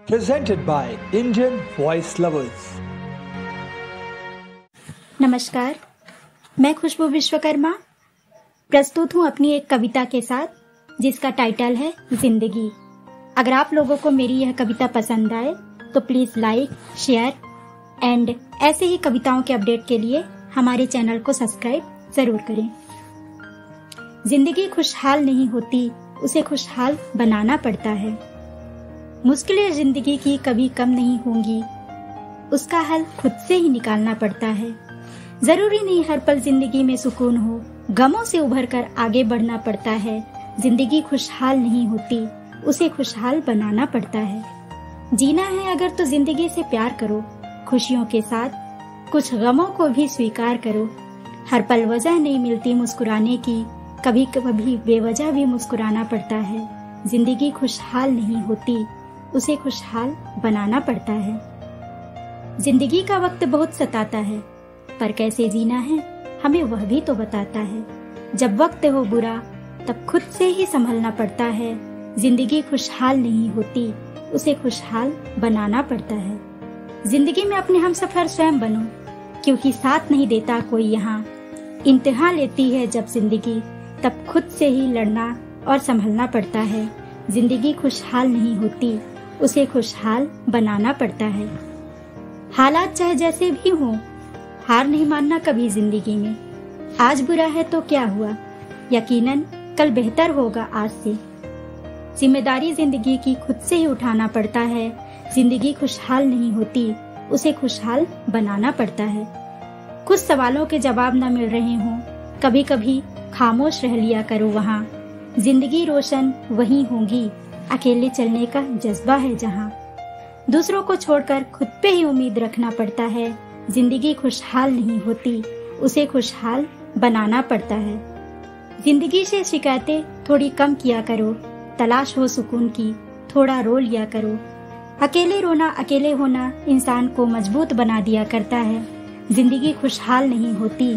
presented by Indian Voice Lovers. नमस्कार, मैं खुशबू विश्वकर्मा प्रस्तुत हूँ अपनी एक कविता के साथ जिसका टाइटल है जिंदगी। अगर आप लोगों को मेरी यह कविता पसंद आए तो प्लीज लाइक, शेयर एंड ऐसे ही कविताओं के अपडेट के लिए हमारे चैनल को सब्सक्राइब जरूर करें। जिंदगी खुशहाल नहीं होती, उसे खुशहाल बनाना पड़ता है। मुश्किलें जिंदगी की कभी कम नहीं होंगी, उसका हल खुद से ही निकालना पड़ता है। जरूरी नहीं हर पल जिंदगी में सुकून हो, गमों से उभर कर आगे बढ़ना पड़ता है। जिंदगी खुशहाल नहीं होती, उसे खुशहाल बनाना पड़ता है। जीना है अगर तो जिंदगी से प्यार करो, खुशियों के साथ कुछ गमों को भी स्वीकार करो। हर पल वजह नहीं मिलती मुस्कुराने की, कभी कभी बेवजह भी मुस्कुराना पड़ता है। जिंदगी खुशहाल नहीं होती, उसे खुशहाल बनाना पड़ता है। जिंदगी का वक्त बहुत सताता है, पर कैसे जीना है हमें वह भी तो बताता है। जब वक्त हो बुरा तब खुद से ही संभलना पड़ता है। जिंदगी खुशहाल नहीं होती, उसे खुशहाल बनाना पड़ता है। जिंदगी में अपने हमसफर स्वयं बनो, क्योंकि साथ नहीं देता कोई यहाँ। इम्तिहान लेती है जब जिंदगी, तब खुद से ही लड़ना और संभलना पड़ता है। जिंदगी खुशहाल नहीं होती, उसे खुशहाल बनाना पड़ता है। हालात चाहे जैसे भी हों, हार नहीं मानना कभी जिंदगी में। आज बुरा है तो क्या हुआ, यकीनन कल बेहतर होगा आज से। जिम्मेदारी जिंदगी की खुद से ही उठाना पड़ता है। जिंदगी खुशहाल नहीं होती, उसे खुशहाल बनाना पड़ता है। कुछ सवालों के जवाब न मिल रहे हों, कभी कभी खामोश रह लिया करो वहाँ। जिंदगी रोशन वही होगी, अकेले चलने का जज्बा है जहाँ। दूसरों को छोड़कर खुद पे ही उम्मीद रखना पड़ता है। जिंदगी खुशहाल नहीं होती, उसे खुशहाल बनाना पड़ता है। जिंदगी से शिकायतें थोड़ी कम किया करो, तलाश हो सुकून की थोड़ा रो लिया करो। अकेले रोना, अकेले होना इंसान को मजबूत बना दिया करता है। जिंदगी खुशहाल नहीं होती,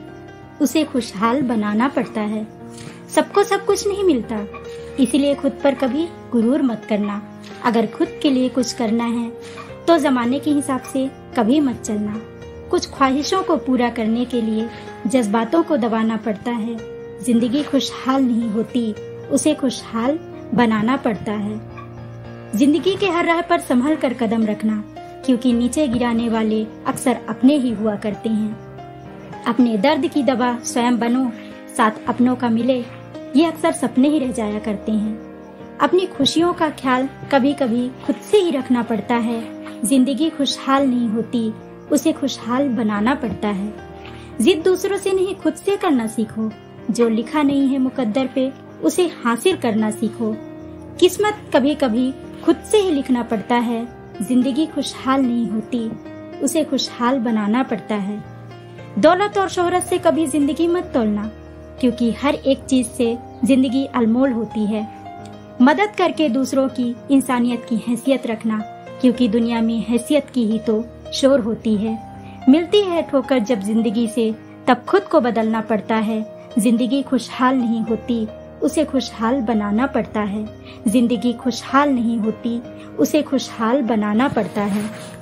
उसे खुशहाल बनाना पड़ता है। सबको सब कुछ नहीं मिलता, इसीलिए खुद पर कभी गुरूर मत करना। अगर खुद के लिए कुछ करना है तो जमाने के हिसाब से कभी मत चलना। कुछ ख्वाहिशों को पूरा करने के लिए जज्बातों को दबाना पड़ता है। जिंदगी खुशहाल नहीं होती, उसे खुशहाल बनाना पड़ता है। जिंदगी के हर राह पर संभल कर कदम रखना, क्योंकि नीचे गिराने वाले अक्सर अपने ही हुआ करते हैं। अपने दर्द की दवा स्वयं बनो, साथ अपनों का मिले ये अक्सर सपने ही रह जाया करते हैं। अपनी खुशियों का ख्याल कभी कभी खुद से ही रखना पड़ता है। जिंदगी खुशहाल नहीं होती, उसे खुशहाल बनाना पड़ता है। जिद दूसरों से नहीं खुद से करना सीखो, जो लिखा नहीं है मुकद्दर पे उसे हासिल करना सीखो। किस्मत कभी कभी खुद से ही लिखना पड़ता है। जिंदगी खुशहाल नहीं होती, उसे खुशहाल बनाना पड़ता है। दौलत और शोहरत से कभी जिंदगी मत तोलना, क्योंकि हर एक चीज से जिंदगी अनमोल होती है। मदद करके दूसरों की इंसानियत की हैसियत रखना, क्योंकि दुनिया में हैसियत की ही तो शोर होती है। मिलती है ठोकर जब जिंदगी से, तब खुद को बदलना पड़ता है। जिंदगी खुशहाल नहीं होती, उसे खुशहाल बनाना पड़ता है। जिंदगी खुशहाल नहीं होती, उसे खुशहाल बनाना पड़ता है।